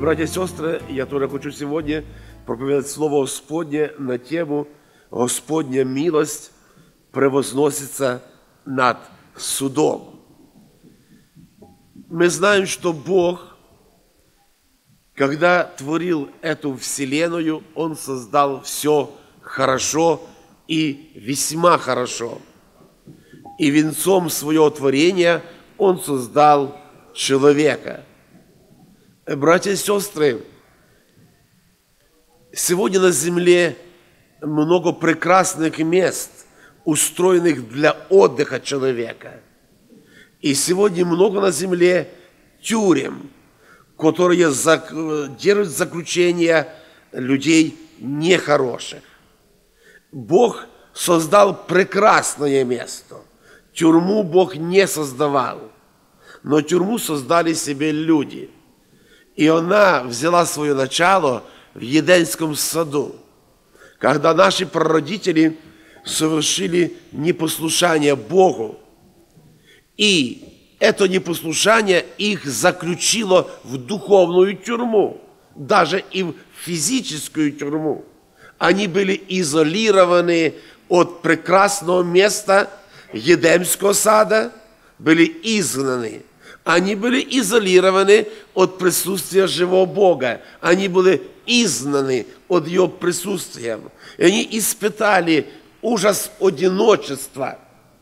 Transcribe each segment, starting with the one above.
Братья и сестры, я тоже хочу сегодня проповедовать Слово Господне на тему «Господня милость превозносится над судом». Мы знаем, что Бог, когда творил эту вселенную, Он создал все хорошо и весьма хорошо. И венцом своего творения Он создал человека. Братья и сестры, сегодня на земле много прекрасных мест, устроенных для отдыха человека. И сегодня много на земле тюрем, которые держат заключение людей нехороших. Бог создал прекрасное место. Тюрьму Бог не создавал, но тюрьму создали себе люди. И она взяла свое начало в Едемском саду, когда наши прародители совершили непослушание Богу. И это непослушание их заключило в духовную тюрьму, даже и в физическую тюрьму. Они были изолированы от прекрасного места Едемского сада, были изгнаны. Они были изолированы от присутствия живого Бога. Они были изгнаны от Его присутствия. И они испытали ужас одиночества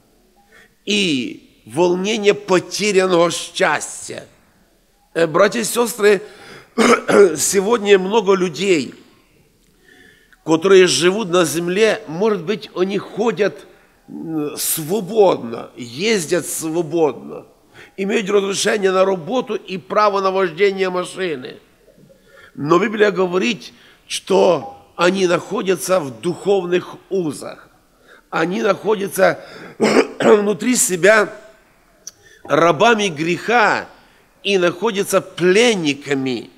и волнение потерянного счастья. Братья и сестры, сегодня много людей, которые живут на земле, может быть, они ходят свободно, ездят свободно, имеют разрешение на работу и право на вождение машины. Но Библия говорит, что они находятся в духовных узах. Они находятся внутри себя рабами греха и находятся пленниками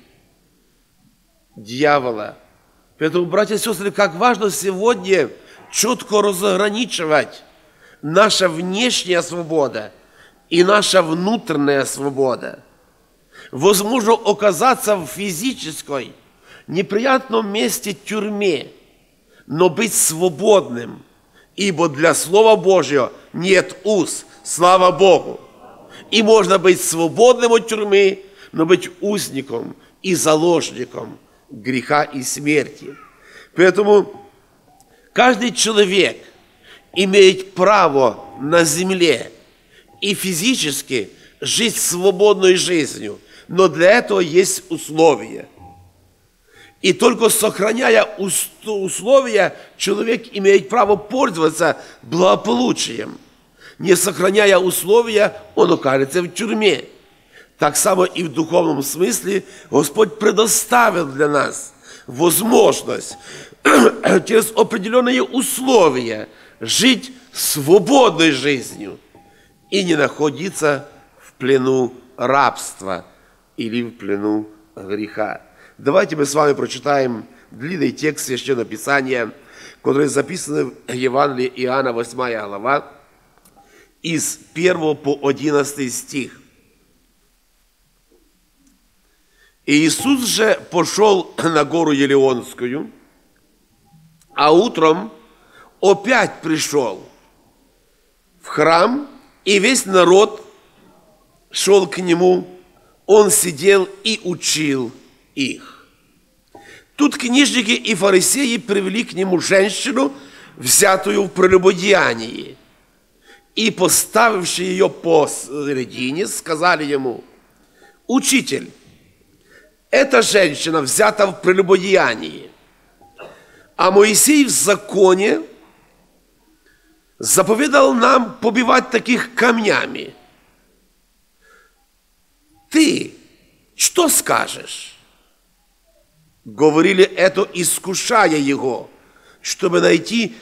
дьявола. Поэтому, братья и сестры, как важно сегодня четко разграничивать наша внешняя свобода и наша внутренняя свобода. Возможно оказаться в физической, неприятном месте тюрьме, но быть свободным, ибо для Слова Божьего нет уз, слава Богу. И можно быть свободным от тюрьмы, но быть узником и заложником греха и смерти. Поэтому каждый человек имеет право на земле и физически жить свободной жизнью, но для этого есть условия. И только сохраняя условия, человек имеет право пользоваться благополучием. Не сохраняя условия, он окажется в тюрьме. Так само и в духовном смысле Господь предоставил для нас возможность через определенные условия жить свободной жизнью и не находиться в плену рабства или в плену греха. Давайте мы с вами прочитаем длинный текст Священного Писания, который записан в Евангелии Иоанна, 8 глава, из 1 по 11 стих. «И Иисус же пошел на гору Елеонскую, а утром опять пришел в храм, и весь народ шел к нему, он сидел и учил их. Тут книжники и фарисеи привели к нему женщину, взятую в прелюбодеянии, и, поставивши ее посредине, сказали ему: «Учитель, эта женщина взята в прелюбодеянии, а Моисей в законе заповедал нам побивать таких камнями. Ты что скажешь?» Говорили это, искушая его, чтобы найти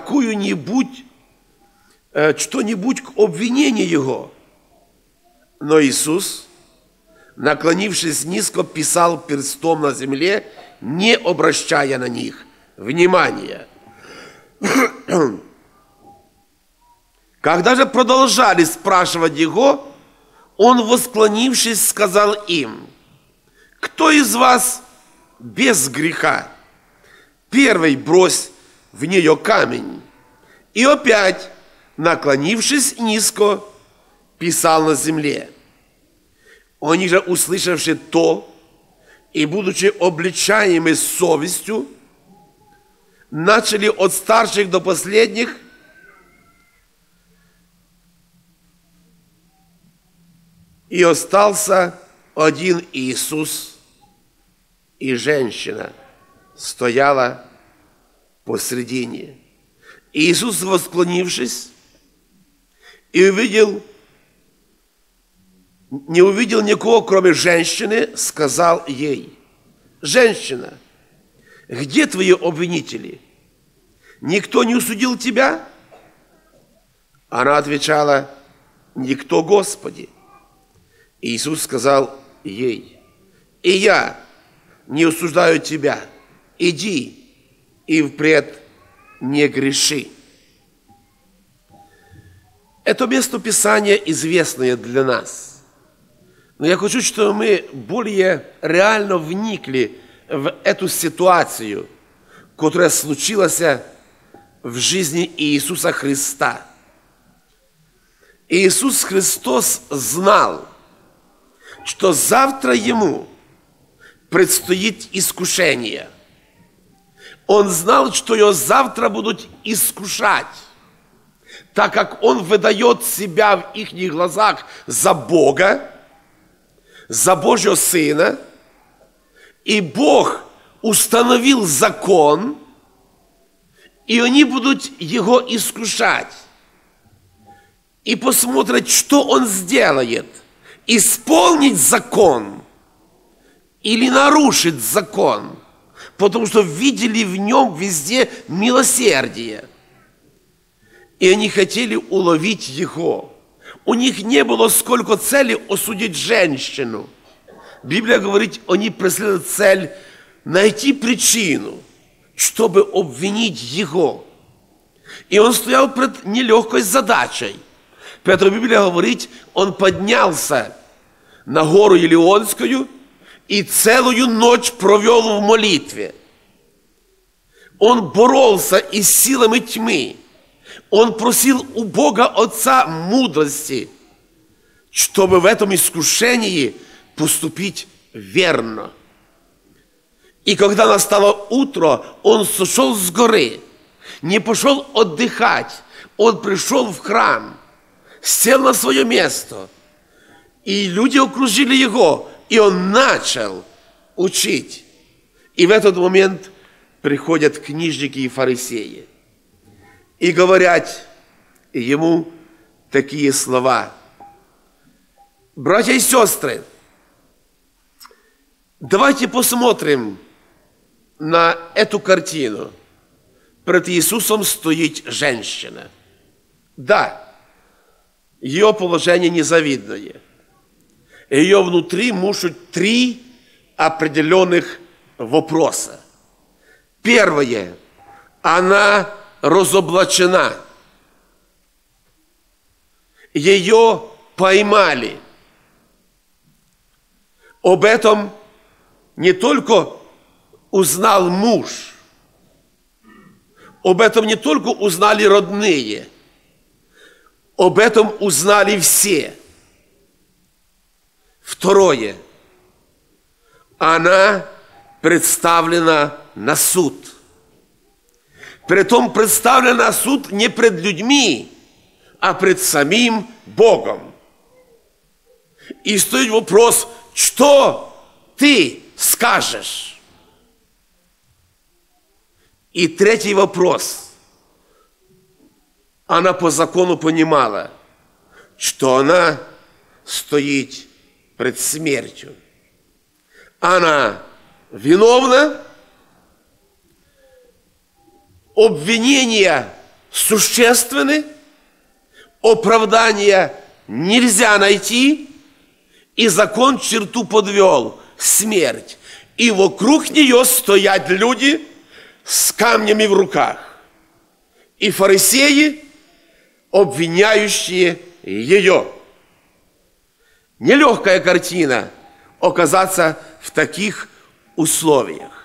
что-нибудь к обвинению его. Но Иисус, наклонившись низко, писал перстом на земле, не обращая на них внимания. Когда же продолжали спрашивать его, он, восклонившись, сказал им: кто из вас без греха? Первый брось в нее камень. И опять, наклонившись низко, писал на земле. Они же, услышавши то, и будучи обличаемы совестью, начали от старших до последних и остался один Иисус, и женщина стояла посредине. Иисус, восклонившись, и не увидел никого, кроме женщины, сказал ей: «Женщина, где твои обвинители? Никто не осудил тебя?» Она отвечала: «Никто, Господи». Иисус сказал ей: «И я не осуждаю тебя. Иди и впредь не греши». Это место Писания известное для нас. Но я хочу, чтобы мы более реально вникли в эту ситуацию, которая случилась в жизни Иисуса Христа. Иисус Христос знал, что завтра Ему предстоит искушение. Он знал, что Его завтра будут искушать, так как Он выдает себя в их глазах за Бога, за Божьего Сына, и Бог установил закон, и они будут Его искушать. И посмотрят, что Он сделает. Исполнить закон или нарушить закон, потому что видели в Нем везде милосердие. И они хотели уловить Его. У них не было сколько цели осудить женщину. Библия говорит, они преследуют цель найти причину, чтобы обвинить Его. И Он стоял перед нелегкой задачей. Поэтому Библия говорит, Он поднялся на гору Елеонскую и целую ночь провел в молитве. Он боролся и с силами тьмы. Он просил у Бога Отца мудрости, чтобы в этом искушении поступить верно. И когда настало утро, он сошел с горы, не пошел отдыхать, он пришел в храм, сел на свое место, и люди окружили его, и он начал учить. И в этот момент приходят книжники и фарисеи и говорят ему такие слова: «Братья и сестры, давайте посмотрим на эту картину. Перед Иисусом стоит женщина. Да, ее положение незавидное. Ее внутри мучают 3 определенных вопроса. Первое. Она разоблачена. Ее поймали. Об этом не только узнал муж, об этом не только узнали родные, об этом узнали все. Второе. Она представлена на суд. Притом представлена на суд не пред людьми, а пред самим Богом. И стоит вопрос, что ты скажешь? И третий вопрос. Она по закону понимала, что она стоит пред смертью. Она виновна, обвинения существенны, оправдания нельзя найти, и закон черту подвел – смерть. И вокруг нее стоят люди с камнями в руках. И фарисеи, обвиняющие ее. Нелегкая картина оказаться в таких условиях.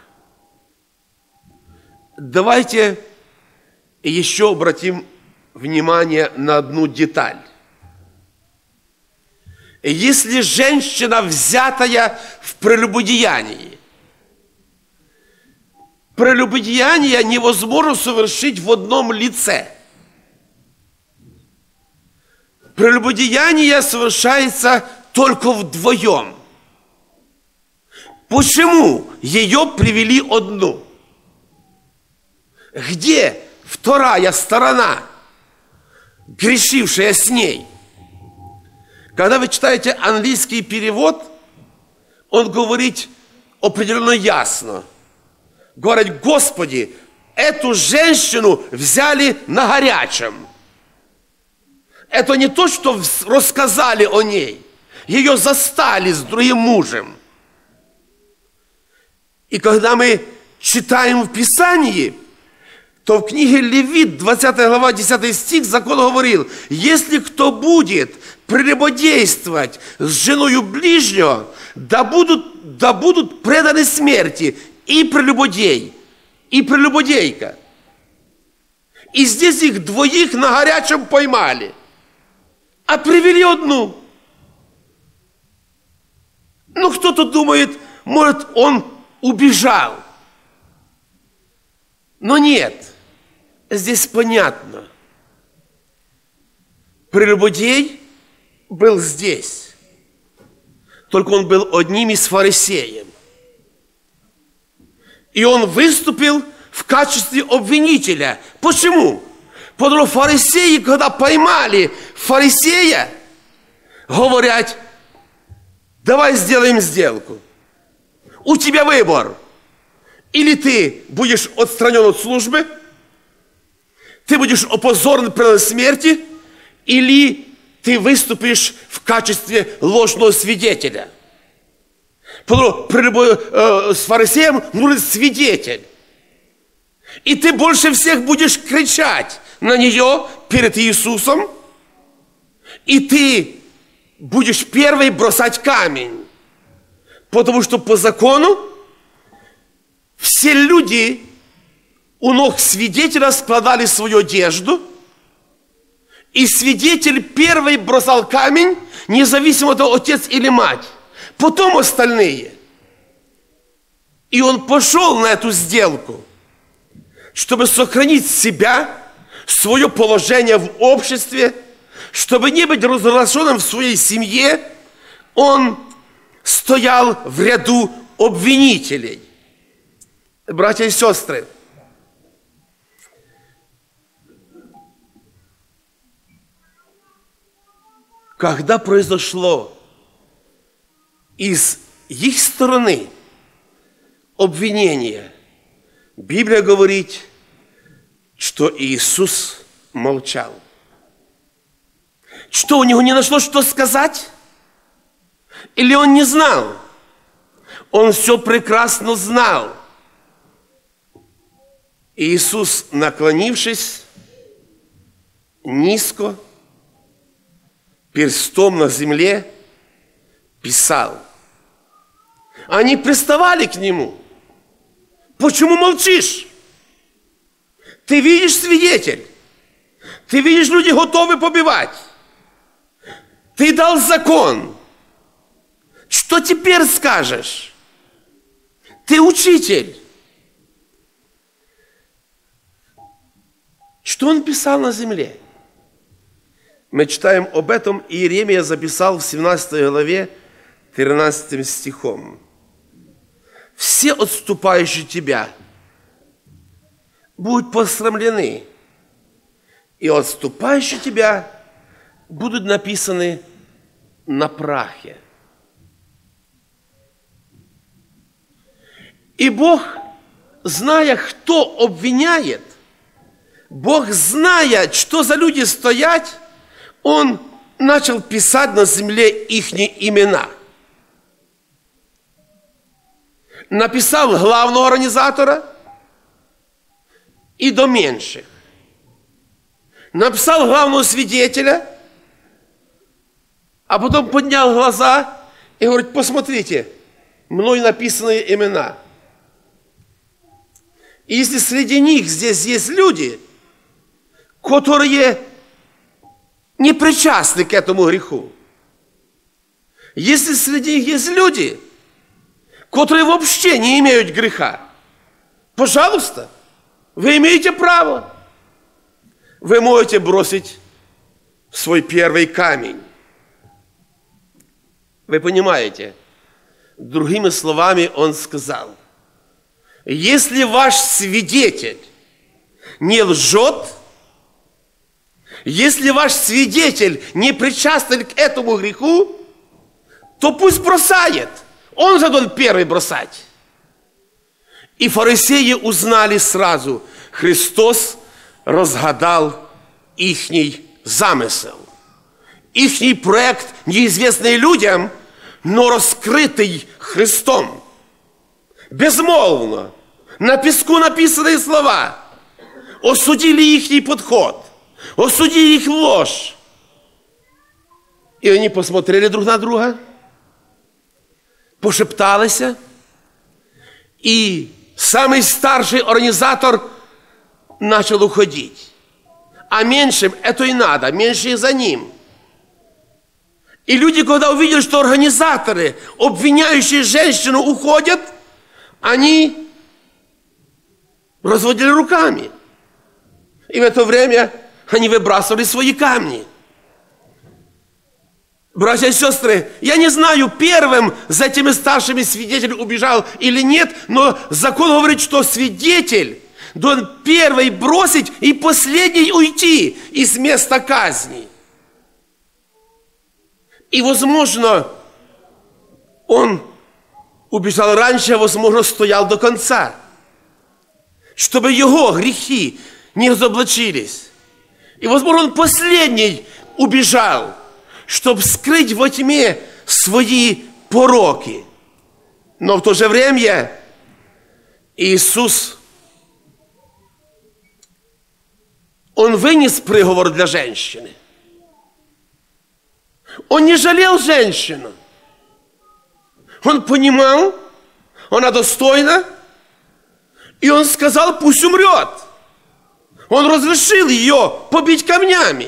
Давайте еще обратим внимание на одну деталь. Если женщина, взятая в прелюбодеянии, прелюбодеяние невозможно совершить в одном лице. Прелюбодеяние совершается только вдвоем. Почему ее привели одну? Где вторая сторона, грешившая с ней? Когда вы читаете английский перевод, он говорит определенно ясно. Говорит: Господи, эту женщину взяли на горячем. Это не то, что рассказали о ней. Ее застали с другим мужем. И когда мы читаем в Писании, то в книге Левит, 20 глава, 10 стих, закон говорил: если кто будет прелюбодействовать с женою ближнего, да будут преданы смерти и прелюбодей, и прелюбодейка. И здесь их двоих на горячем поймали, а привели одну. Ну, кто-то думает, может, он убежал. Но нет, здесь понятно. Прелюбодей был здесь, только он был одним из фарисеев. И он выступил в качестве обвинителя. Почему? Потому что фарисеи, когда поймали фарисея, говорят: давай сделаем сделку. У тебя выбор. Или ты будешь отстранен от службы, ты будешь опозорен при смерти, или ты выступишь в качестве ложного свидетеля. Потому что с фарисеем нужен свидетель. И ты больше всех будешь кричать на нее перед Иисусом, и ты будешь первый бросать камень. Потому что по закону все люди у ног свидетеля складали свою одежду, и свидетель первый бросал камень, независимо от того, отец или мать. Потом остальные. И он пошел на эту сделку, чтобы сохранить себя, свое положение в обществе, чтобы не быть разрушенным в своей семье. Он стоял в ряду обвинителей. Братья и сестры, когда произошло из их стороны обвинение, Библия говорит, что Иисус молчал. Что, у него не нашлось, что сказать? Или он не знал? Он все прекрасно знал. Иисус, наклонившись низко, перстом на земле, писал. Они приставали к нему. Почему молчишь? Ты видишь, свидетель. Ты видишь, люди готовы побивать. Ты дал закон. Что теперь скажешь? Ты учитель. Что он писал на земле? Мы читаем об этом, и Иеремия записал в 17 главе 13 стихом. Все отступающие тебя будут посрамлены, и отступающие тебя будут написаны на прахе. И Бог, зная, кто обвиняет, Бог, зная, что за люди стоят, Он начал писать на земле их имена. Написал главного организатора и до меньших. Написал главного свидетеля, а потом поднял глаза и говорит: посмотрите, мной написанные имена. И если среди них здесь есть люди, которые не причастны к этому греху, если среди них есть люди, которые вообще не имеют греха, пожалуйста, вы имеете право. Вы можете бросить свой первый камень. Вы понимаете? Другими словами, он сказал, если ваш свидетель не лжет, если ваш свидетель не причастен к этому греху, то пусть бросает. Он же должен первый бросать. И фарисеи узнали сразу, Христос разгадал ихний замысел. Ихний проект, неизвестный людям, но раскрытый Христом. Безмолвно, на песку написанные слова осудили ихний подход, осудили их ложь. И они посмотрели друг на друга, пошептались, и самый старший организатор начал уходить. А меньшим это и надо, меньшие за ним. И люди, когда увидели, что организаторы, обвиняющие женщину, уходят, они разводили руками. И в это время они выбрасывали свои камни. Братья и сестры, я не знаю, первым за этими старшими свидетель убежал или нет, но закон говорит, что свидетель должен первый бросить и последний уйти из места казни. И, возможно, он убежал раньше, а, возможно, стоял до конца, чтобы его грехи не разоблачились. И, возможно, он последний убежал, чтобы скрыть во тьме свои пороки. Но в то же время Иисус, Он вынес приговор для женщины. Он не жалел женщину. Он понимал, она достойна, и Он сказал, пусть умрет. Он разрешил ее побить камнями.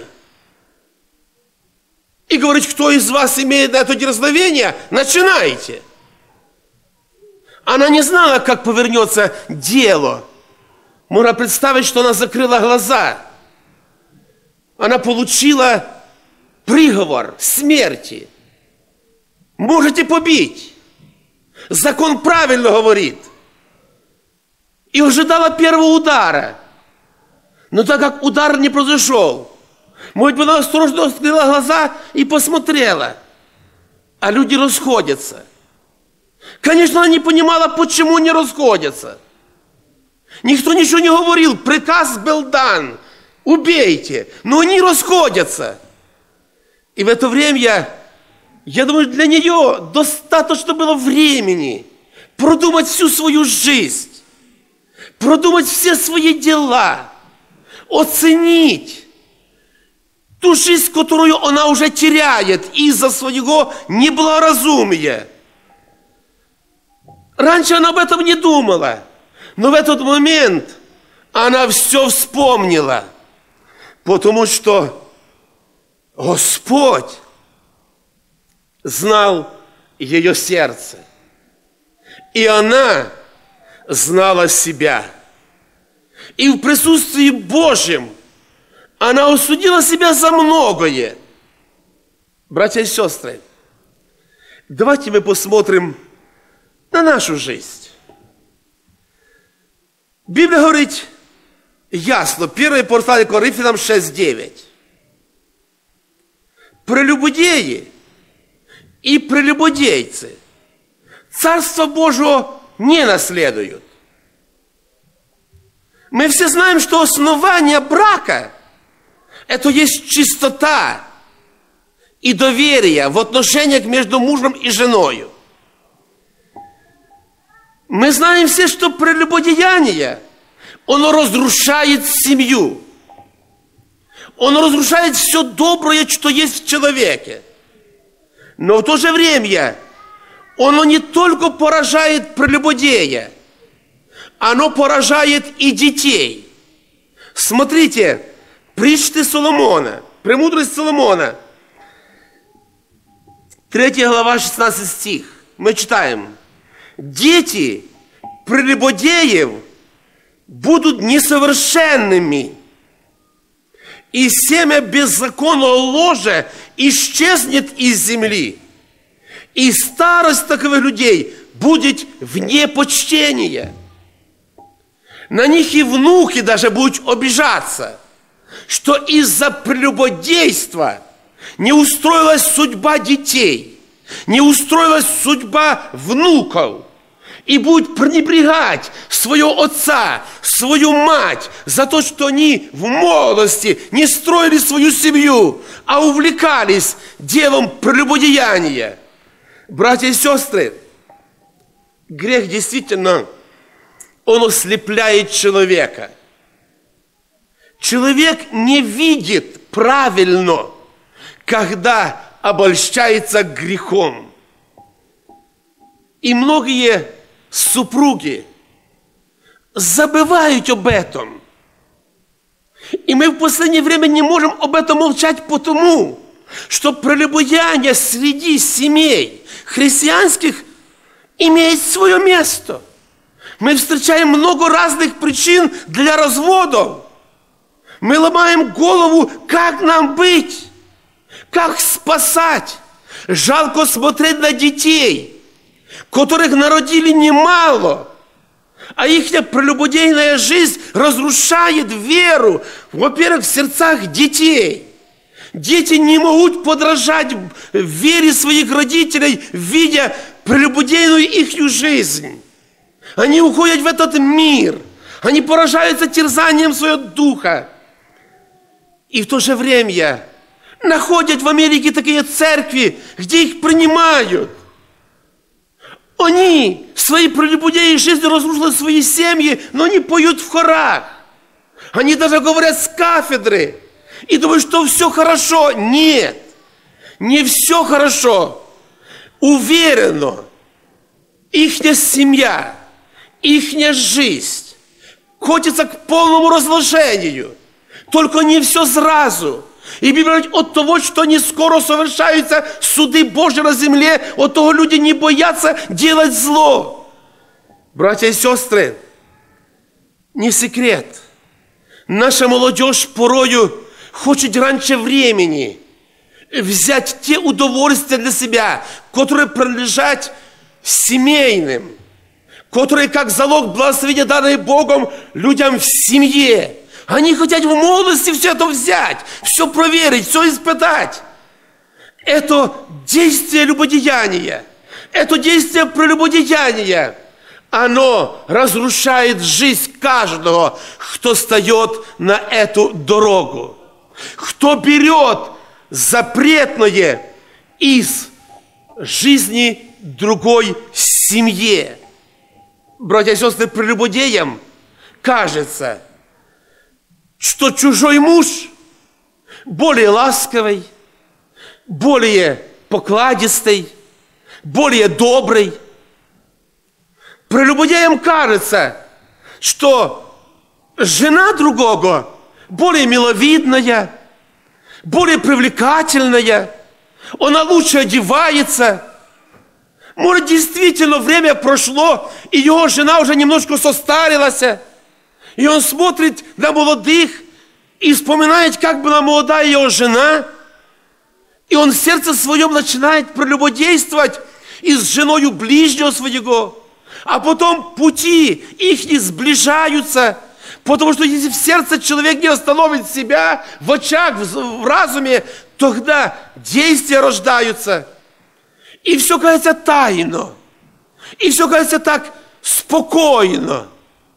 И говорит, кто из вас имеет на это дерзновение, начинайте. Она не знала, как повернется дело. Можно представить, что она закрыла глаза. Она получила приговор смерти. Можете побить. Закон правильно говорит. И ожидала первого удара. Но так как удар не произошел, может быть, она осторожно открыла глаза и посмотрела. А люди расходятся. Конечно, она не понимала, почему не расходятся. Никто ничего не говорил. Приказ был дан. Убейте. Но они расходятся. И в это время, я думаю, для нее достаточно было времени продумать всю свою жизнь, продумать все свои дела, оценить ту жизнь, которую она уже теряет из-за своего неблагоразумия. Раньше она об этом не думала, но в этот момент она все вспомнила, потому что Господь знал ее сердце, и она знала себя. И в присутствии Божьем она осудила себя за многое. Братья и сестры, давайте мы посмотрим на нашу жизнь. Библия говорит ясно, 1 послание Коринфянам 6:9. Прелюбодеи и прелюбодейцы Царство Божие не наследуют. Мы все знаем, что основание брака – это есть чистота и доверие в отношениях между мужем и женой. Мы знаем все, что прелюбодеяние, оно разрушает семью. Оно разрушает все доброе, что есть в человеке. Но в то же время оно не только поражает прелюбодея, оно поражает и детей. Смотрите, притчи Соломона, премудрость Соломона, 3 глава, 16 стих. Мы читаем: «Дети прелюбодеев будут несовершенными, и семя беззаконного ложа исчезнет из земли, и старость таковых людей будет вне почтения. На них и внуки даже будут обижаться, что из-за прелюбодейства не устроилась судьба детей, не устроилась судьба внуков, и будут пренебрегать своего отца, свою мать за то, что они в молодости не строили свою семью, а увлекались делом прелюбодеяния». Братья и сестры, грех действительно, он ослепляет человека. Человек не видит правильно, когда обольщается грехом. И многие супруги забывают об этом. И мы в последнее время не можем об этом молчать, потому что прелюбодеяние среди семей христианских имеет свое место. Мы встречаем много разных причин для разводов. Мы ломаем голову, как нам быть, как спасать. Жалко смотреть на детей, которых народили немало, а их прелюбодейная жизнь разрушает веру, во-первых, в сердцах детей. Дети не могут подражать вере своих родителей, видя прелюбодейную их жизнь. Они уходят в этот мир, они поражаются терзанием своего духа. И в то же время находят в Америке такие церкви, где их принимают. Они своей прелюбодейной жизнью разрушили свои семьи, но они поют в хорах. Они даже говорят с кафедры и думают, что все хорошо. Нет, не все хорошо. Уверенно, ихняя семья, ихняя жизнь катится к полному разложению. Только не все сразу. И Библия говорит, от того, что не скоро совершаются суды Божьи на земле, от того люди не боятся делать зло. Братья и сестры, не секрет. Наша молодежь порою хочет раньше времени взять те удовольствия для себя, которые принадлежат семейным, которые как залог благословения, данные Богом людям в семье. Они хотят в молодости все это взять, все проверить, все испытать. Это действие любодеяния, это действие прелюбодеяния, оно разрушает жизнь каждого, кто встает на эту дорогу. Кто берет запретное из жизни другой семье. Братья и сестры, прелюбодеям кажется, что чужой муж более ласковый, более покладистый, более добрый. Прелюбодеям кажется, что жена другого более миловидная, более привлекательная, она лучше одевается. Может, действительно время прошло, и его жена уже немножко состарилась, и он смотрит на молодых и вспоминает, как была молодая его жена, и он в сердце своем начинает прелюбодействовать и с женою ближнего своего, а потом пути их не сближаются, потому что если в сердце человек не остановит себя, в очах, в разуме, тогда действия рождаются. И все кажется тайно. И все кажется так спокойно.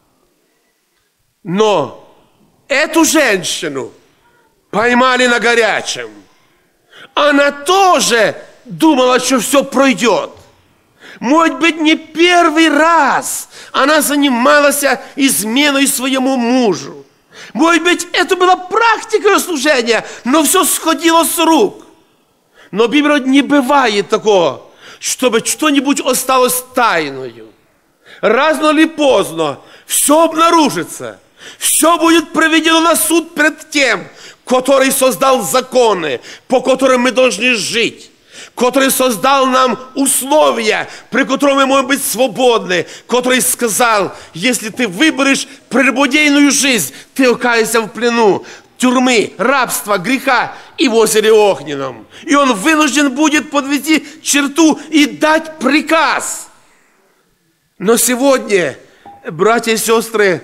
Но эту женщину поймали на горячем. Она тоже думала, что все пройдет. Может быть, не первый раз она занималась изменой своему мужу. Может быть, это была практика служения, но все сходило с рук. Но Библия не бывает такого, чтобы что-нибудь осталось тайною. Рано или поздно все обнаружится, все будет проведено на суд пред тем, который создал законы, по которым мы должны жить, который создал нам условия, при которых мы можем быть свободны, который сказал, если ты выберешь прелюбодейную жизнь, ты окажешься в плену тюрьмы, рабства, греха и в озере Огненном. И он вынужден будет подвести черту и дать приказ. Но сегодня, братья и сестры,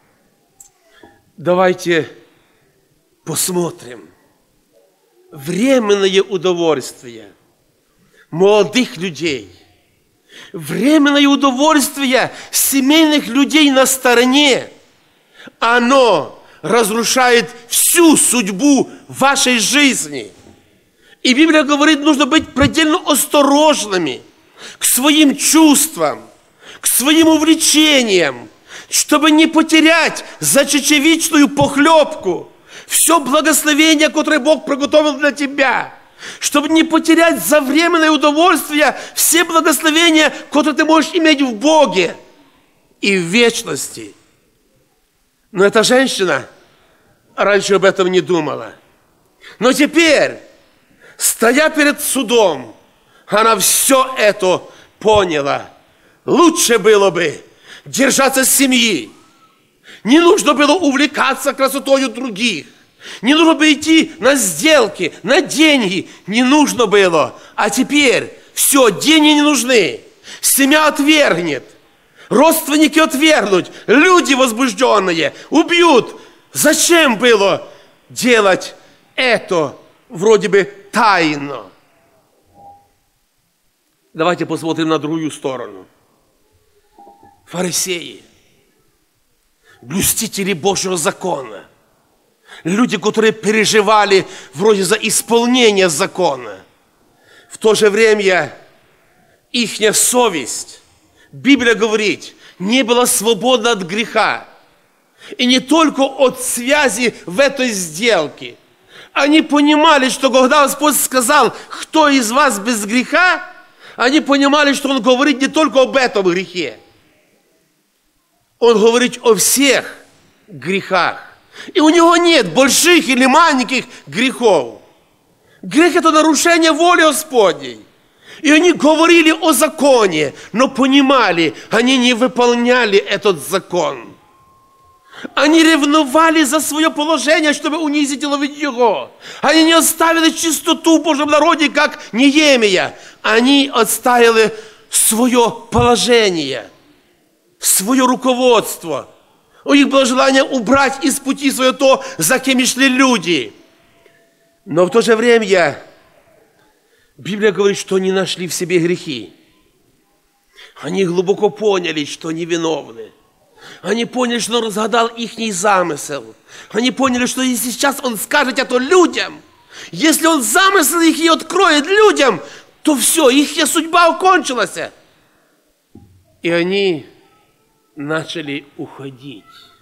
давайте посмотрим. Временное удовольствие молодых людей, временное удовольствие семейных людей на стороне, оно разрушает всю судьбу вашей жизни. И Библия говорит, нужно быть предельно осторожными к своим чувствам, к своим увлечениям, чтобы не потерять за чечевичную похлебку все благословение, которое Бог приготовил для тебя, чтобы не потерять за временное удовольствие все благословения, которые ты можешь иметь в Боге и в вечности. Но эта женщина раньше об этом не думала. Но теперь, стоя перед судом, она все это поняла. Лучше было бы держаться семьи. Не нужно было увлекаться красотой других. Не нужно было идти на сделки, на деньги. Не нужно было. А теперь все, деньги не нужны. Семья отвергнет. Родственники отвергнут. Люди возбужденные убьют. Зачем было делать это вроде бы тайно? Давайте посмотрим на другую сторону. Фарисеи, блюстители Божьего закона, люди, которые переживали вроде за исполнение закона. В то же время ихняя совесть, Библия говорит, не была свободна от греха. И не только от связи в этой сделке. Они понимали, что когда Господь сказал, кто из вас без греха, они понимали, что Он говорит не только об этом грехе. Он говорит о всех грехах. И у Него нет больших или маленьких грехов. Грех – это нарушение воли Господней. И они говорили о законе, но понимали, они не выполняли этот закон. Они ревновали за свое положение, чтобы унизить и ловить его. Они не оставили чистоту в Божьем народе, как Неемия. Они отставили свое положение, свое руководство. У них было желание убрать из пути свое то, за кем шли люди. Но в то же время Библия говорит, что они нашли в себе грехи. Они глубоко поняли, что невиновны. Они поняли, что Он разгадал их замысел. Они поняли, что если сейчас Он скажет это людям, если Он замысел их и откроет людям, то все, их судьба окончилась. И они начали уходить.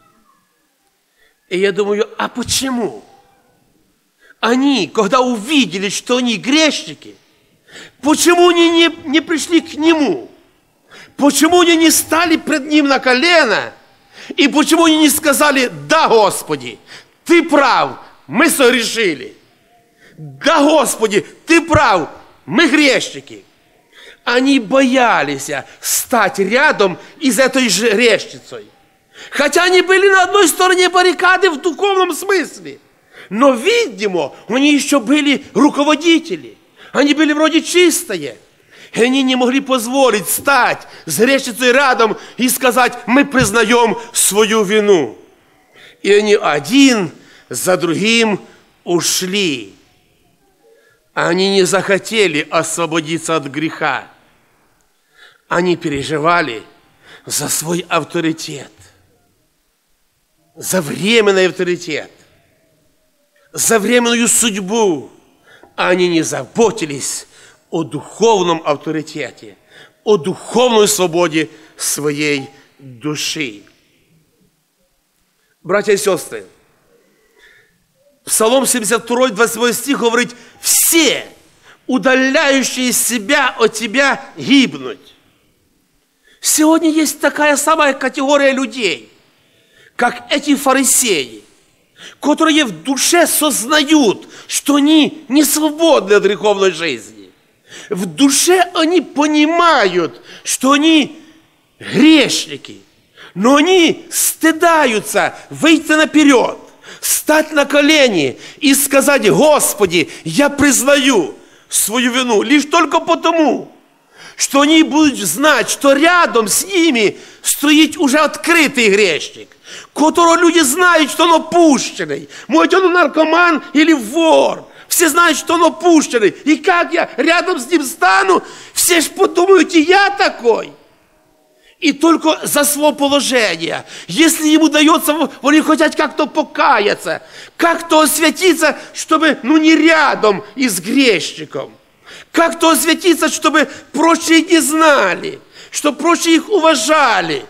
И я думаю, а почему? Они, когда увидели, что они грешники, почему они не пришли к Нему? Почему они не стали пред Ним на колено? И почему они не сказали, да, Господи, Ты прав, мы согрешили. Да, Господи, Ты прав, мы грешники. Они боялись стать рядом с этой же грешницей. Хотя они были на одной стороне баррикады в духовном смысле. Но, видимо, они еще были руководители. Они были вроде чистые. И они не могли позволить стать с грешницей рядом и сказать, мы признаем свою вину. И они один за другим ушли. Они не захотели освободиться от греха. Они переживали за свой авторитет, за временный авторитет, за временную судьбу. Они не заботились о духовном авторитете, о духовной свободе своей души. Братья и сестры, Псалом 72, 28 стих говорит, все удаляющие себя от тебя, гибнуть. Сегодня есть такая самая категория людей, как эти фарисеи, которые в душе сознают, что они не свободны от греховной жизни. В душе они понимают, что они грешники, но они стыдаются выйти наперед, стать на колени и сказать: Господи, я признаю свою вину лишь только потому, что они будут знать, что рядом с ними стоит уже открытый грешник, которого люди знают, что он опущенный. Может, он наркоман или вор. Все знают, что он опущенный. И как я рядом с ним стану, все ж подумают, и я такой. И только за свое положение. Если ему дается, они хотят как-то покаяться, как-то освятиться, чтобы, не рядом и с грешником. Как-то освятиться, чтобы прочие не знали, чтобы прочие их уважали.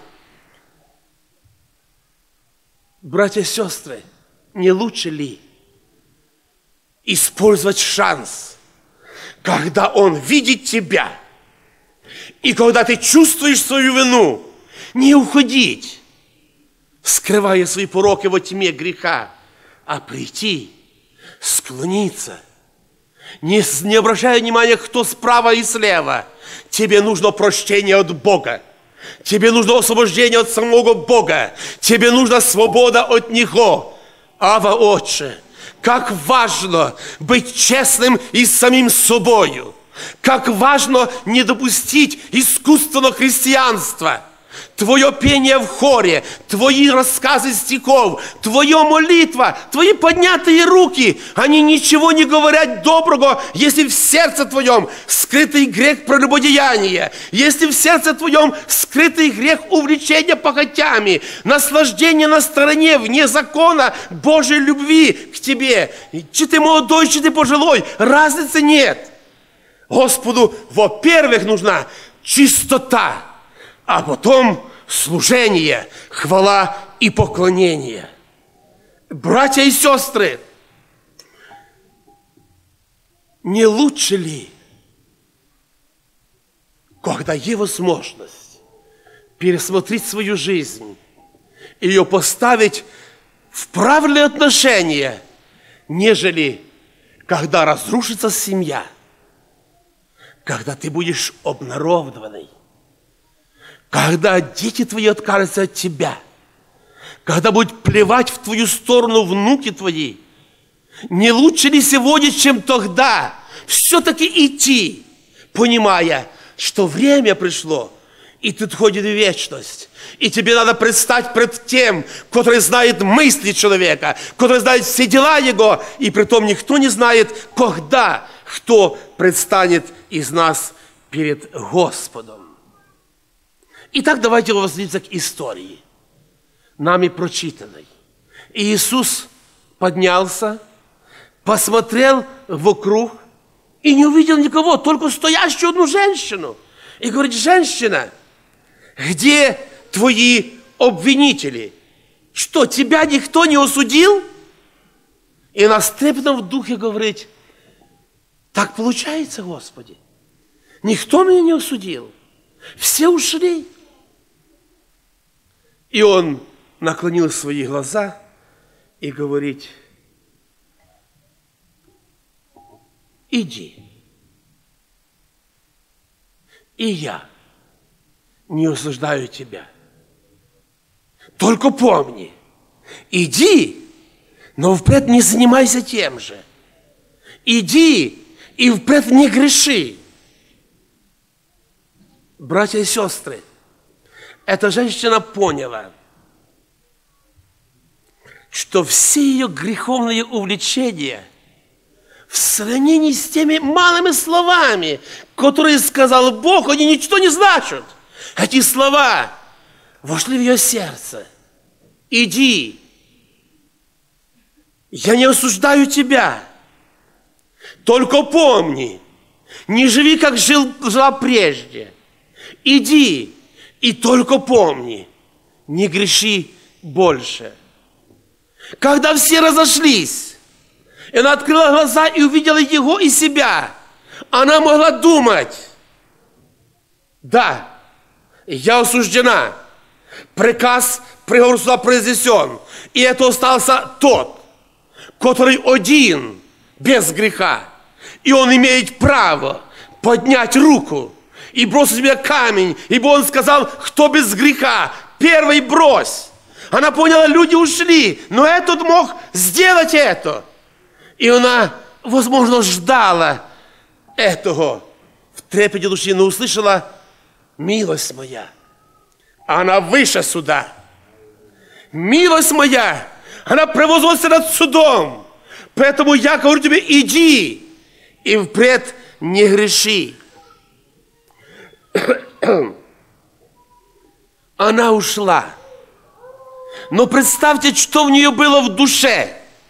Братья и сестры, не лучше ли использовать шанс, когда он видит тебя, и когда ты чувствуешь свою вину, не уходить, скрывая свои пороки во тьме греха, а прийти, склониться, не обращая внимания, кто справа и слева. Тебе нужно прощение от Бога. Тебе нужно освобождение от самого Бога. Тебе нужна свобода от Него. Ава, Отче, как важно быть честным и с самим собою. Как важно не допустить искусственного христианства. Твое пение в хоре, твои рассказы стихов, твоя молитва, твои поднятые руки, они ничего не говорят доброго, если в сердце твоем скрытый грех прелюбодеяния, если в сердце твоем скрытый грех увлечения похотями, наслаждение на стороне вне закона Божьей любви к тебе. Чи ты молодой, чи ты пожилой, разницы нет. Господу, во-первых, нужна чистота, а потом служение, хвала и поклонение. Братья и сестры, не лучше ли, когда есть возможность пересмотреть свою жизнь и ее поставить в правильные отношения, нежели когда разрушится семья, когда ты будешь обнародованный, когда дети твои откажутся от тебя, когда будут плевать в твою сторону внуки твои, не лучше ли сегодня, чем тогда, все-таки идти, понимая, что время пришло, и ты отходишь в вечность, и тебе надо предстать пред тем, который знает мысли человека, который знает все дела его, и притом никто не знает, когда кто предстанет из нас перед Господом. Итак, давайте возвратимся к истории, нами прочитанной. Иисус поднялся, посмотрел вокруг и не увидел никого, только стоящую одну женщину. И говорит: женщина, где твои обвинители? Что, тебя никто не осудил? И она с трепетом в духе говорит: так получается, Господи. Никто меня не осудил. Все ушли. И он наклонил свои глаза и говорит: иди. И я не осуждаю тебя. Только помни, иди, но впредь не занимайся тем же. Иди и впредь не греши. Братья и сестры, эта женщина поняла, что все ее греховные увлечения в сравнении с теми малыми словами, которые сказал Бог, они ничто не значат. Эти слова вошли в ее сердце. Иди, я не осуждаю тебя. Только помни, не живи, как жила прежде. Иди, и только помни, не греши больше. Когда все разошлись, и она открыла глаза и увидела его и себя, Она могла думать: да, я осуждена, приказ приговор суда произнесен, и это остался тот, который один, без греха, и он имеет право поднять руку и бросить мне камень, ибо он сказал: кто без греха, первый брось. Она поняла, люди ушли, но этот мог сделать это. И она, возможно, ждала этого в трепете души, но услышала: милость моя, она выше суда. Милость моя, она превозносится над судом. Поэтому я говорю тебе: иди и впредь не греши. Она ушла. Но представьте, что в нее было в душе.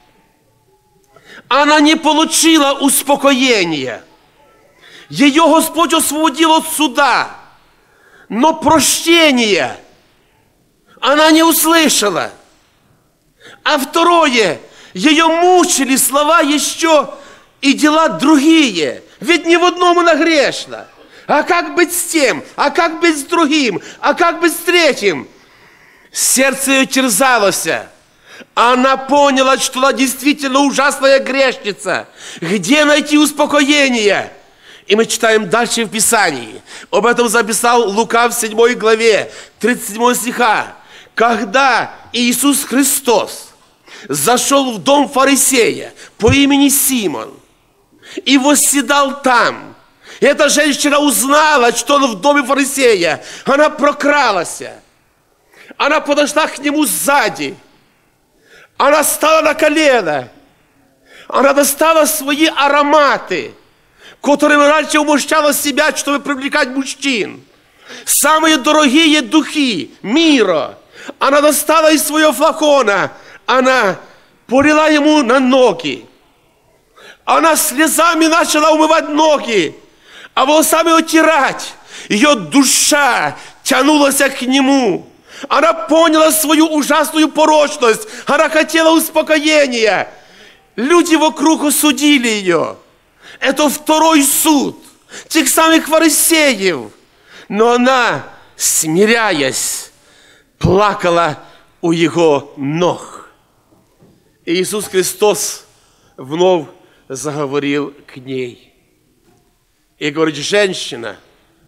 Она не получила успокоения. Ее Господь освободил от суда. Но прощения она не услышала. А второе, ее мучили слова еще и дела другие. Ведь ни в одном она грешна. А как быть с тем? А как быть с другим? А как быть с третьим? Сердце ее терзалось. Она поняла, что она действительно ужасная грешница. Где найти успокоение? И мы читаем дальше в Писании. Об этом записал Лука в 7 главе, 37 стиха. Когда Иисус Христос зашел в дом фарисея по имени Симон и восседал там, эта женщина узнала, что он в доме фарисея. Она прокралась. Она подошла к нему сзади. Она стала на колено. Она достала свои ароматы, которыми раньше умощала себя, чтобы привлекать мужчин. Самые дорогие духи мира. Она достала из своего флакона. Она полила ему на ноги. Она слезами начала умывать ноги, а волосами утирать. Ее душа тянулась к нему. Она поняла свою ужасную порочность. Она хотела успокоения. Люди вокруг осудили ее. Это второй суд тех самых фарисеев. Но она, смиряясь, плакала у его ног. И Иисус Христос вновь заговорил к ней. И говорит: женщина,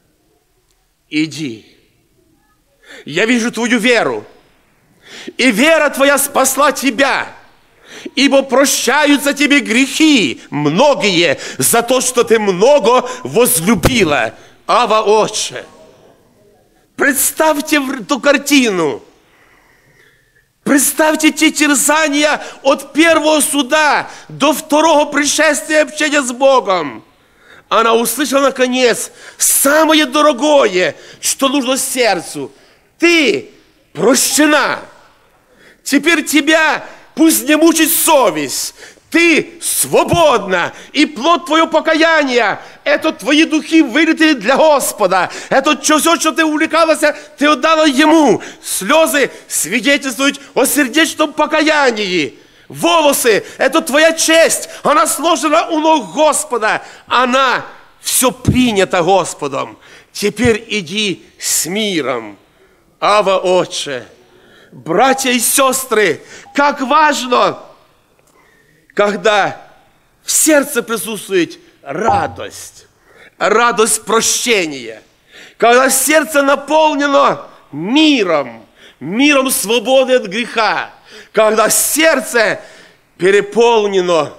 иди. Я вижу твою веру, и вера твоя спасла тебя, ибо прощаются тебе грехи многие за то, что ты много возлюбила. Ава, Отче. Представьте эту картину. Представьте те терзания от первого суда до второго пришествия общения с Богом. Она услышала, наконец, самое дорогое, что нужно сердцу. Ты прощена. Теперь тебя пусть не мучит совесть. Ты свободна. И плод твоего покаяния – это твои духи, вылитые для Господа. Это все, что ты увлекалась, ты отдала Ему. Слезы свидетельствуют о сердечном покаянии. Волосы – это твоя честь. Она сложена у ног Господа. Она все принята Господом. Теперь иди с миром. Ава, Отче. Братья и сестры, как важно, когда в сердце присутствует радость. Радость прощения. Когда сердце наполнено миром. Миром свободы от греха. Когда сердце переполнено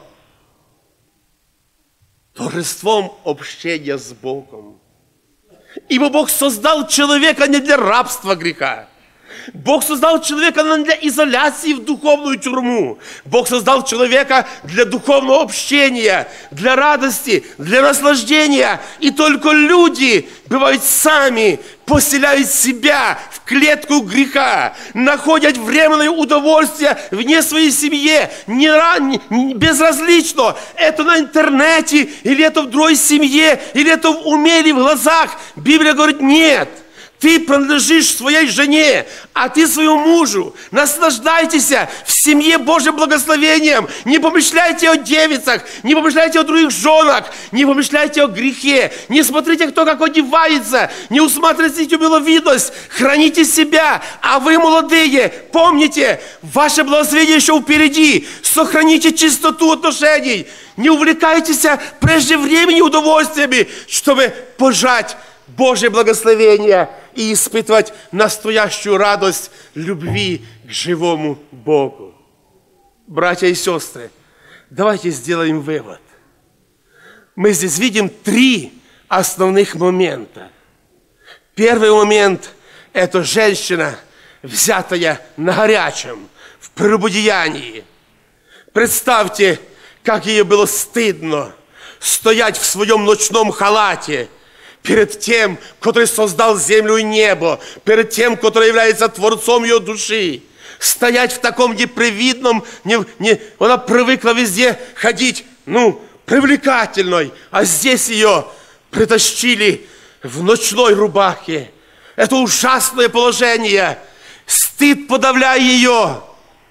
торжеством общения с Богом. Ибо Бог создал человека не для рабства греха. Бог создал человека не для изоляции в духовную тюрьму. Бог создал человека для духовного общения, для радости, для наслаждения. И только люди, бывают, сами поселяют себя в клетку греха, находят временное удовольствие вне своей семьи, безразлично, это на интернете, или это в другой семье, или это в уме, или в глазах. Библия говорит: нет. Ты принадлежишь своей жене, а ты своему мужу. Наслаждайтесь в семье Божьим благословением. Не помышляйте о девицах, не помышляйте о других женах, не помышляйте о грехе. Не смотрите, кто как одевается, не усматривайте миловидность. Храните себя, а вы, молодые, помните, ваше благословение еще впереди. Сохраните чистоту отношений. Не увлекайтесь прежде времени удовольствиями, чтобы пожать Божье благословение и испытывать настоящую радость любви к живому Богу. Братья и сестры, давайте сделаем вывод. Мы здесь видим 3 основных момента. Первый момент – это женщина, взятая на горячем, в прелюбодеянии. Представьте, как ей было стыдно стоять в своем ночном халате перед тем, который создал землю и небо, перед тем, который является Творцом ее души. Стоять в таком непривидном, она привыкла везде ходить, привлекательной, а здесь ее притащили в ночной рубахе. Это ужасное положение. Стыд подавляя ее.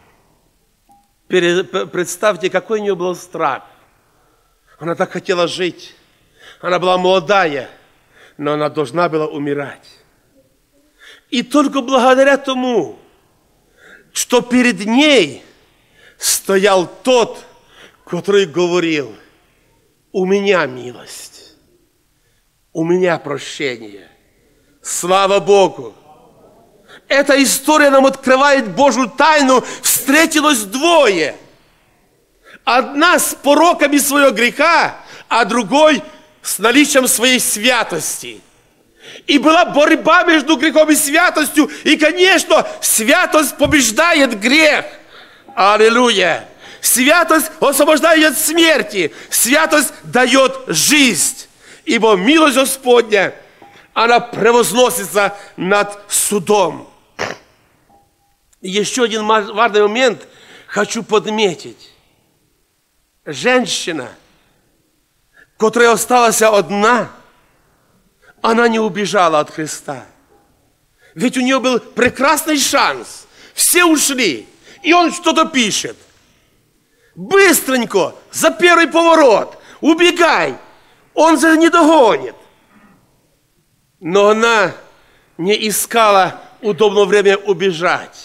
Представьте, какой у нее был страх. Она так хотела жить. Она была молодая, но она должна была умирать. И только благодаря тому, что перед ней стоял тот, который говорил: у меня милость, у меня прощение. Слава Богу! Эта история нам открывает Божью тайну. Встретилось 2. Одна с пороками своего греха, а другой с наличием своей святости. И была борьба между грехом и святостью. И, конечно, святость побеждает грех. Аллилуйя! Святость освобождает от смерти. Святость дает жизнь. Ибо милость Господня, она превозносится над судом. И еще один важный момент хочу подметить. Женщина, которая осталась одна, она не убежала от Христа. Ведь у нее был прекрасный шанс. Все ушли, и он что-то пишет. Быстренько, за первый поворот, убегай, он же не догонит. Но она не искала удобного времени убежать.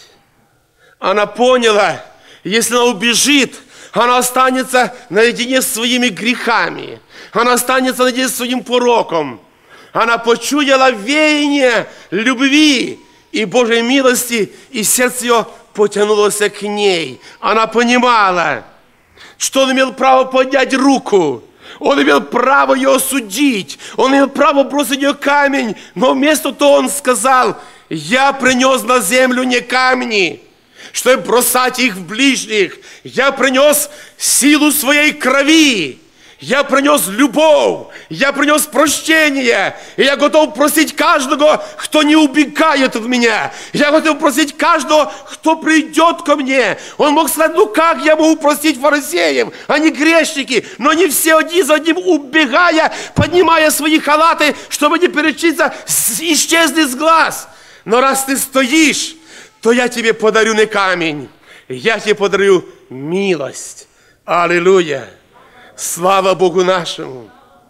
Она поняла, если она убежит, она останется наедине с своими грехами. Она останется наедине с своим пороком. Она почуяла веяние любви и Божьей милости, и сердце ее потянулось к ней. Она понимала, что он имел право поднять руку. Он имел право ее осудить. Он имел право бросить ее камень. Но вместо того он сказал: я принес на землю не камни, чтобы бросать их в ближних. Я принес силу своей крови. Я принес любовь. Я принес прощение. И я готов просить каждого, кто не убегает от меня. Я готов просить каждого, кто придет ко мне. Он мог сказать: как я могу простить фарисеев? Они грешники. Но они все один за одним, убегая, поднимая свои халаты, чтобы не перечиться, исчезли с глаз. Но раз ты стоишь, то я тебе подарю не камень, я тебе подарю милость. Аллилуйя! Слава Богу нашему!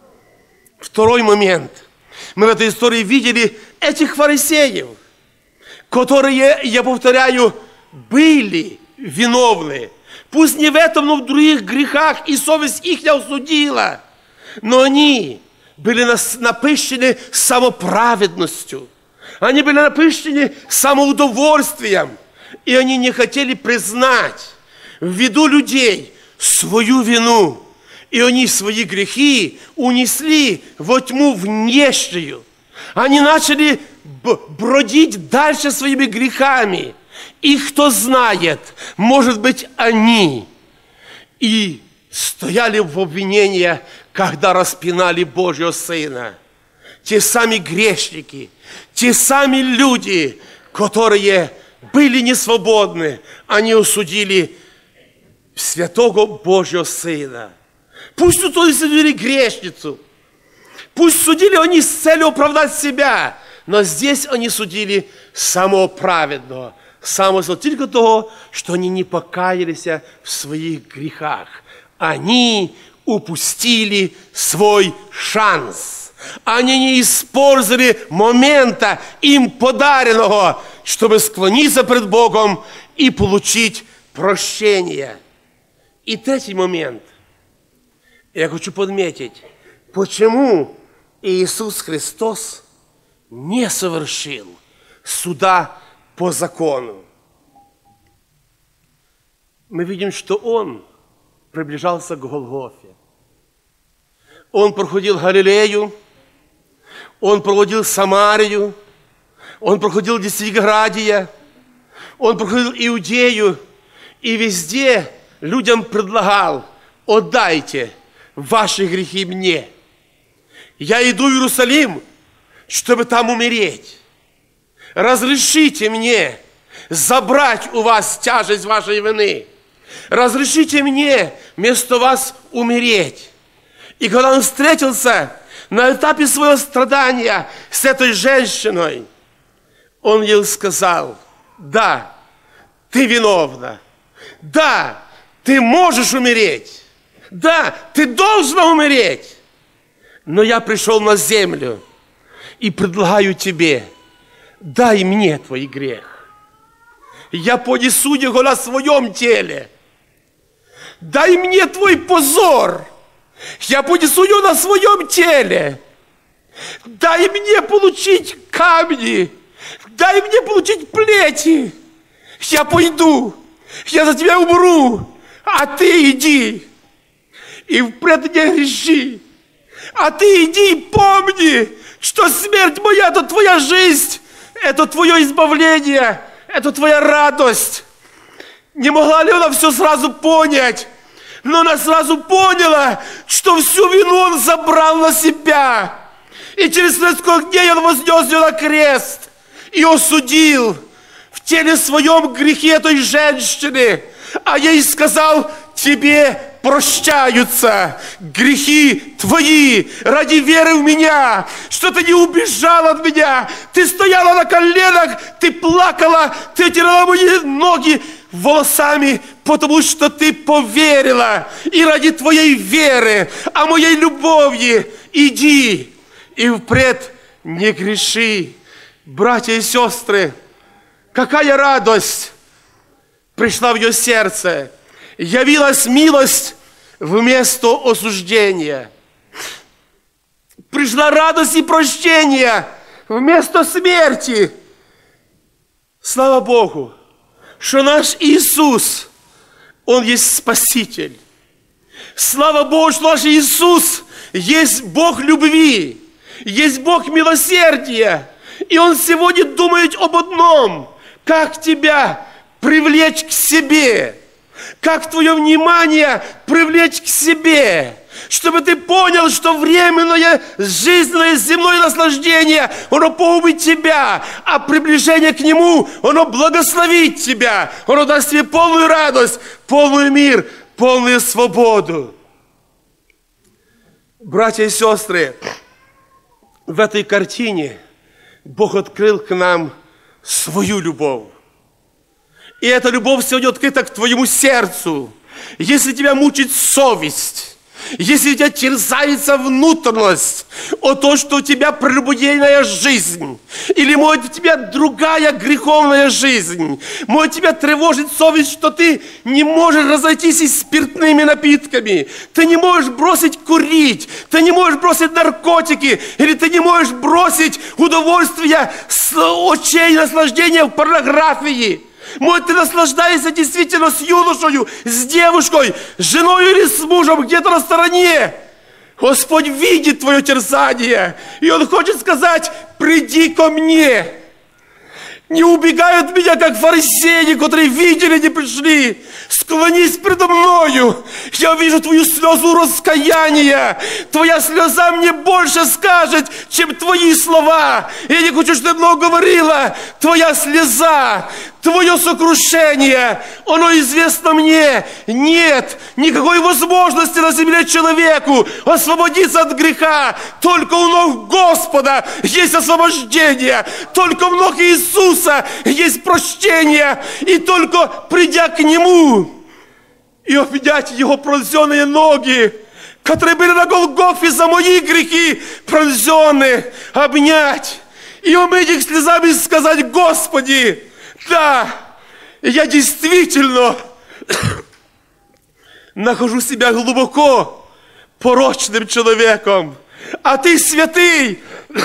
Второй момент. Мы в этой истории видели этих фарисеев, которые, я повторяю, были виновны. Пусть не в этом, но в других грехах, и совесть их не осудила. Но они были напыщены самоправедностью. Они были напыщены самоудовольствием. И они не хотели признать в виду людей свою вину. И они свои грехи унесли во тьму внешнюю. Они начали бродить дальше своими грехами. И кто знает, может быть, они и стояли в обвинении, когда распинали Божьего Сына. Те сами грешники, те сами люди, которые были несвободны, они осудили святого Божьего Сына. Пусть судили грешницу, пусть судили они с целью оправдать себя, Но здесь они судили самого праведного, самого злого, только того, что они не покаялись в своих грехах. Они упустили свой шанс. Они не использовали момента им подаренного, чтобы склониться пред Богом и получить прощение. И третий момент. Я хочу подметить, почему Иисус Христос не совершил суда по закону. Мы видим, что Он приближался к Голгофе. Он проходил Галилею, Он проходил Самарию, Он проходил Десятиградия, Он проходил Иудею, и везде людям предлагал: отдайте ваши грехи мне. Я иду в Иерусалим, чтобы там умереть. Разрешите мне забрать у вас тяжесть вашей вины. Разрешите мне вместо вас умереть. И когда он встретился на этапе своего страдания с этой женщиной, он ей сказал: да, ты виновна. Да, ты можешь умереть. Да, ты должна умереть. Но я пришел на землю и предлагаю тебе: дай мне твой грех. Я понесу его на своем теле. Дай мне твой позор. Я понесу его на своем теле. Дай мне получить камни. Дай мне получить плети. Я пойду. Я за тебя умру. А ты иди. И впредь не греши. А ты иди и помни, что смерть моя – это твоя жизнь. Это твое избавление. Это твоя радость. Не могла ли она все сразу понять? Но она сразу поняла, что всю вину он забрал на себя. И через несколько дней он вознес ее на крест и осудил в теле своем грехи этой женщины. А ей сказал: тебе прощаются грехи твои ради веры в меня, что ты не убежала от меня, ты стояла на коленах, ты плакала, ты отирала мои ноги волосами, потому что ты поверила. И ради твоей веры, а моей любови, иди и впредь не греши. Братья и сестры, какая радость пришла в ее сердце. Явилась милость вместо осуждения. Пришла радость и прощение вместо смерти. Слава Богу, что наш Иисус, Он есть Спаситель. Слава Богу, что наш Иисус есть Бог любви, есть Бог милосердия. И Он сегодня думает об одном: как тебя привлечь к себе. Как твое внимание привлечь к себе, чтобы ты понял, что временное жизненное земное наслаждение, оно погубит тебя, а приближение к Нему, оно благословит тебя, оно даст тебе полную радость, полный мир, полную свободу. Братья и сестры, в этой картине Бог открыл к нам свою любовь. И эта любовь сегодня открыта к твоему сердцу. Если тебя мучит совесть, если тебя терзается внутренность о том, что у тебя прелюбодейная жизнь, или, может, у тебя другая греховная жизнь, может, тебя тревожит совесть, что ты не можешь разойтись и с спиртными напитками, ты не можешь бросить курить, ты не можешь бросить наркотики, или ты не можешь бросить удовольствие с очей наслаждения в порнографии. Может, ты наслаждаешься действительно с юношей, с девушкой, с женой или с мужем где-то на стороне. Господь видит твое терзание, и Он хочет сказать: приди ко мне. Не убегай от меня, как фарисеи, которые видели, не пришли. Склонись предо мною. Я вижу твою слезу раскаяния. Твоя слеза мне больше скажет, чем твои слова. Я не хочу, чтобы ты много говорила. Твоя слеза, твое сокрушение, оно известно мне. Нет никакой возможности на земле человеку освободиться от греха. Только у ног Господа есть освобождение. Только в ног Иисуса есть прощение, и только придя к Нему и обнять Его пронзенные ноги, которые были на Голгофе за мои грехи пронзены, обнять и умыть их слезами и сказать: Господи, да, я действительно нахожу себя глубоко порочным человеком, а Ты святый.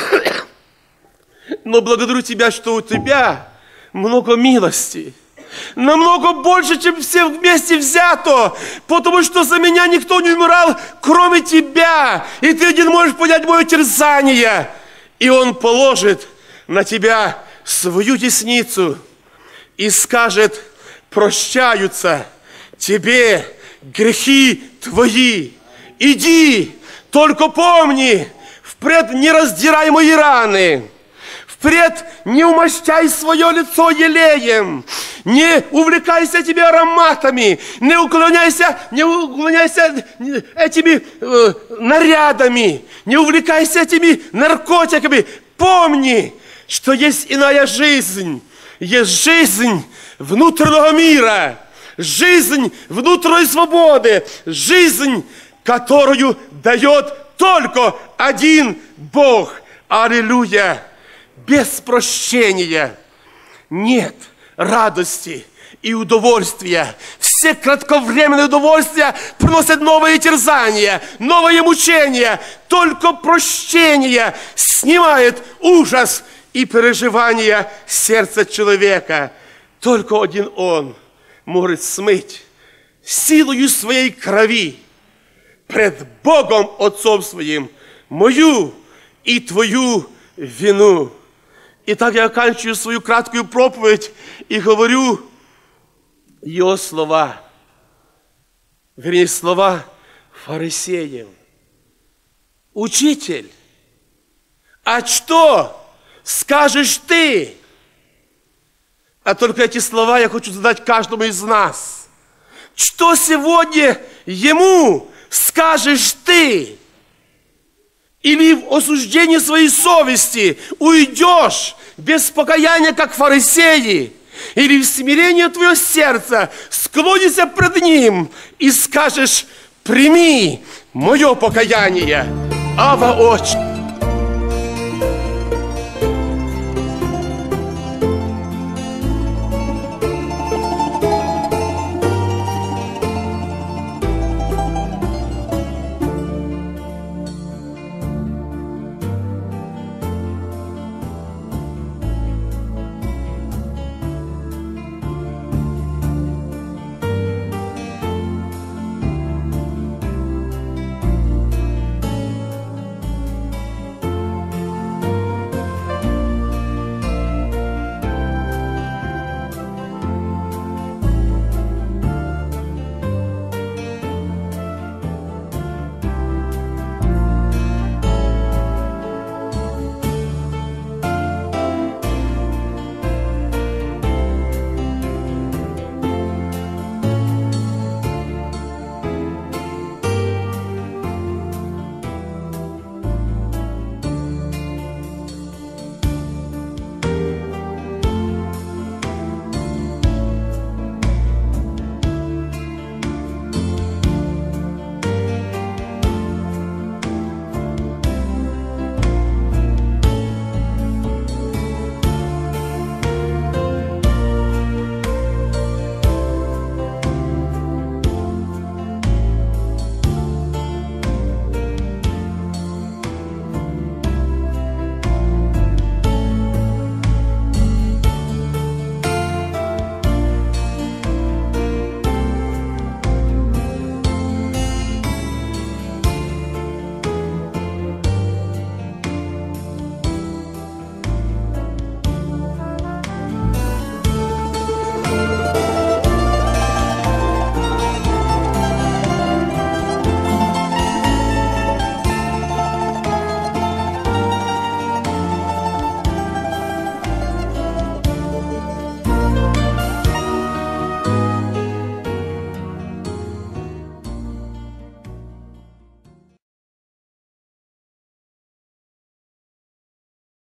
Но благодарю Тебя, что у Тебя много милости. Намного больше, чем все вместе взято. Потому что за меня никто не умирал, кроме Тебя. И Ты один можешь понять мое терзание. И Он положит на Тебя свою десницу и скажет: прощаются тебе грехи твои. Иди, только помни, впред не раздирай мои раны. Впред не умощай свое лицо елеем, не увлекайся тебе ароматами, не уклоняйся этими нарядами, не увлекайся этими наркотиками. Помни, что есть иная жизнь, есть жизнь внутреннего мира, жизнь внутренней свободы, жизнь, которую дает только один Бог. Аллилуйя! Без прощения нет радости и удовольствия. Все кратковременные удовольствия приносят новые терзания, новые мучения. Только прощение снимает ужас и переживания сердца человека. Только один Он может смыть силою своей крови пред Богом Отцом Своим мою и твою вину. Итак, я оканчиваю свою краткую проповедь и говорю Его слова, вернее, слова фарисеям. Учитель, а что скажешь ты? А только эти слова я хочу задать каждому из нас. Что сегодня ему скажешь ты? Или в осуждении своей совести уйдешь без покаяния, как фарисеи? Или в смирении твоего сердца склонишься пред Ним и скажешь: прими мое покаяние, Ава Отче.